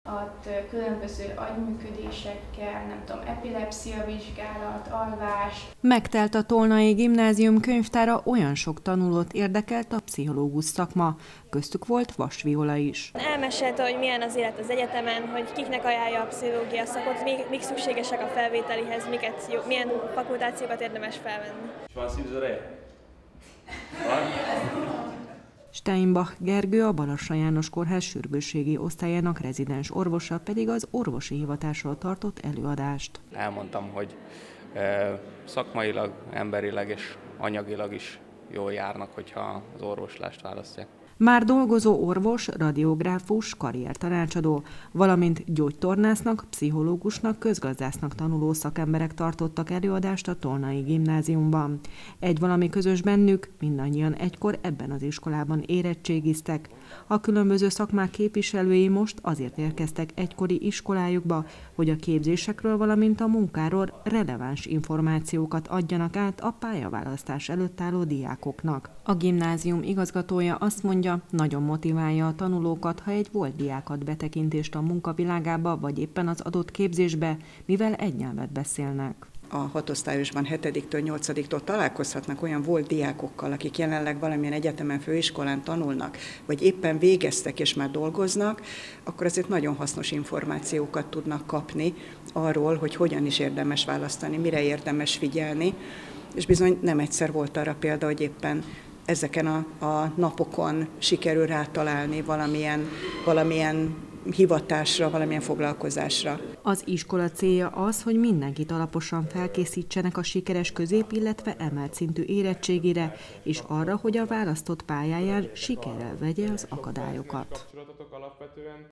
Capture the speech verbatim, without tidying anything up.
Ott különböző agyműködésekkel, nem tudom, epilepszia vizsgálat, alvás. Megtelt a Tolnai Gimnázium könyvtára, olyan sok tanulót érdekelt a pszichológus szakma. Köztük volt Vas Viola is. Elmesélte, hogy milyen az élet az egyetemen, hogy kiknek ajánlja a pszichológia szakot, mik, mik szükségesek a felvételihez, miket jó, milyen fakultációkat érdemes felvenni. Steinbach Gergő, a Balassa János Kórház sürgősségi osztályának rezidens orvosa pedig az orvosi hivatásról tartott előadást. Elmondtam, hogy szakmailag, emberileg és anyagilag is jól járnak, hogyha az orvoslást választják. Már dolgozó orvos, radiográfus, karriertanácsadó, valamint gyógytornásznak, pszichológusnak, közgazdásznak tanuló szakemberek tartottak előadást a Tolnai Gimnáziumban. Egy valami közös bennük, mindannyian egykor ebben az iskolában érettségiztek. A különböző szakmák képviselői most azért érkeztek egykori iskolájukba, hogy a képzésekről, valamint a munkáról releváns információkat adjanak át a pályaválasztás előtt álló diákoknak. A gimnázium igazgatója azt mondja, nagyon motiválja a tanulókat, ha egy volt diák ad betekintést a munkavilágába, vagy éppen az adott képzésbe, mivel egy nyelvet beszélnek. A hatosztályosban hetediktől nyolcadiktól találkozhatnak olyan volt diákokkal, akik jelenleg valamilyen egyetemen, főiskolán tanulnak, vagy éppen végeztek és már dolgoznak, akkor azért nagyon hasznos információkat tudnak kapni arról, hogy hogyan is érdemes választani, mire érdemes figyelni, és bizony nem egyszer volt arra példa, hogy éppen ezeken a, a napokon sikerül rátalálni valamilyen, valamilyen hivatásra, valamilyen foglalkozásra. Az iskola célja az, hogy mindenkit alaposan felkészítsenek a sikeres közép, illetve emelt szintű érettségire, és arra, hogy a választott pályáján sikerrel vegye az akadályokat.